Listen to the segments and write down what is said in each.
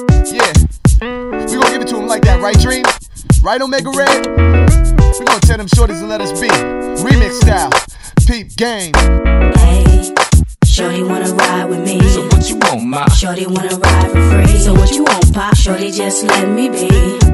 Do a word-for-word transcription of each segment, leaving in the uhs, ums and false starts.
Yeah, we gon' give it to him like that, right, Dream? Right, Omega Red? We gon' tell them shorties and let us be. Remix style, peep game. Hey, shorty wanna ride with me. So what you want, ma? Shorty wanna ride for free. So what you want, pop? Shorty, just let me be.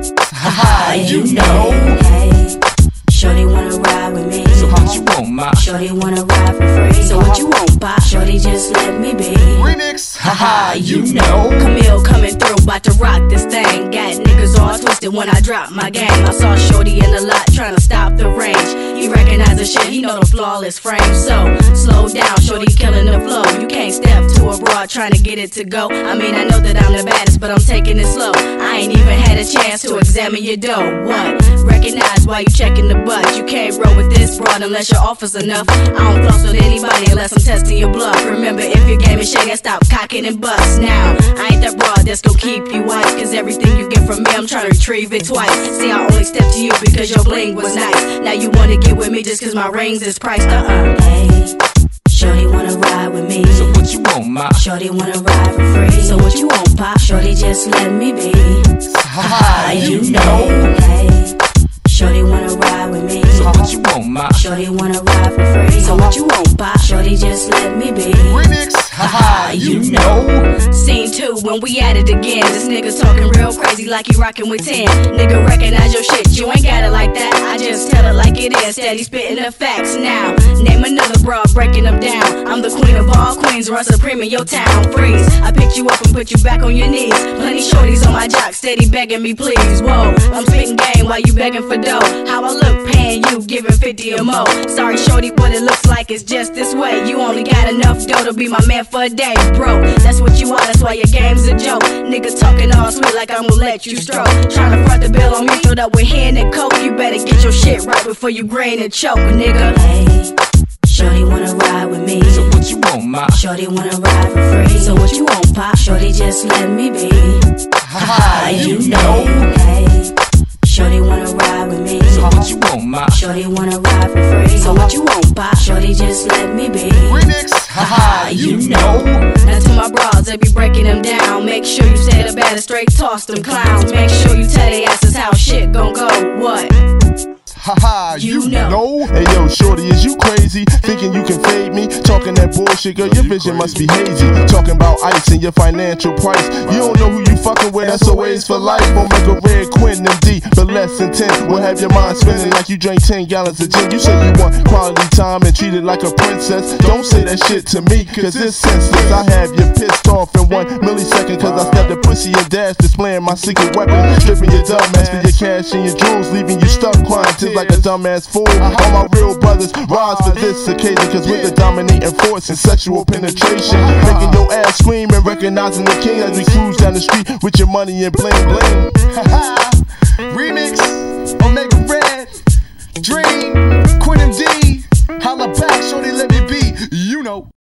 Haha, you Hey, know. Hey, shorty wanna ride with me. So what you want, ma? Shorty wanna ride for free. So what you want, pop? Shorty, just let me be. Remix, haha, you know. Camille coming through, about to rock this thing. Got niggas all twisted when I drop my game. I saw Shorty in the lot trying to stop the range. He recognize the shit, he know the flawless frame. So, slow down, Shorty killing the flow. You can't step to a broad trying to get it to go. I mean, I know that I'm the baddest, but I'm taking it slow. I ain't even had a chance to examine your dough. What? Recognize why you checking the butt. You can't roll with this broad unless your offer's enough. I don't floss with anybody unless I'm testing your bluff. Remember, if your game is shaking, stop cocking and bust. Now, I ain't that broad that's gonna keep you white, cause everything you get from me, I'm trying to retrieve it twice. See, I only stepped to you because your bling was nice. Now you wanna get with me just cause my rings is priced. Uh-uh. Hey, shorty wanna ride with me. So what you want, ma? Shorty wanna ride for free. So what you want, pop? Shorty, just let me be. Haha, you Hey, know. hey, shorty wanna ride with me. So what you want, ma? Shorty wanna ride for free. So what you want, pop? Shorty, just let me be. Remix, haha, you know. Scene two, when we at it again. This nigga's talking real crazy like he rockin' with ten. Nigga, recognize your shit, you ain't got it like that. I just tell it like it is, steady spitting the facts. Now, name another broad, breaking them down. I'm the queen of all queens, run supreme in your town. Freeze, I picked you up and put you back on your knees. Plenty shorties on my jock, steady begging me please. Whoa, I'm spitting game while you begging for dough. How I look, paying you, giving fifty or more. Sorry shorty, but it looks like it's just this way. You only got enough dough to be my man for a day, bro. That's what you are, that's why your game's a joke. Nigga talking all sweet like I'm gonna let you stroke. Tryna front the bill on me, filled up with hen and coke. You better get your shit right before you grin and choke, nigga. Hey, shorty wanna ride with me. So what you want, ma? Shorty wanna ride for free. So what you want, pop? Shorty, just let me be. Haha, you Hey, know. hey, shorty wanna ride with me. So what you want, ma? Shorty wanna ride for free. So what you want, pop? Shorty, just let me be. Remix, haha, you know. Now to my bras, they be breaking them down. Make sure you say the bad and straight toss them clowns. Make sure you tell they asses how shit gon' go. What? Haha, you, You know. know. Hey yo, shorty, is you crazy? Thinking you can fade me? Talking that bullshit, girl, your vision must be hazy. Talking about ice and your financial price. You don't know who you fucking with, that's always for life. Omega Red, Quinn, M D, but less than ten. Will have your mind spinning like you drank ten gallons of gin. You say you want quality time and treated like a princess. Don't say that shit to me, cause it's senseless. I have you pissed off in one millisecond, cause I stepped the pussy and dash, displaying my secret weapon. Stripping your dumb ass for your cash and your jewels, leaving you stuck crying tears like a dumbass fool. All my real brothers rise for this occasion, cause we're the dominating force in sexual penetration. Making your ass scream and recognizing the king as we cruise down the street with your money and bling bling. Remix, Omega Red, Dream, Quinn and D. Holla back, shorty, let me be, you know.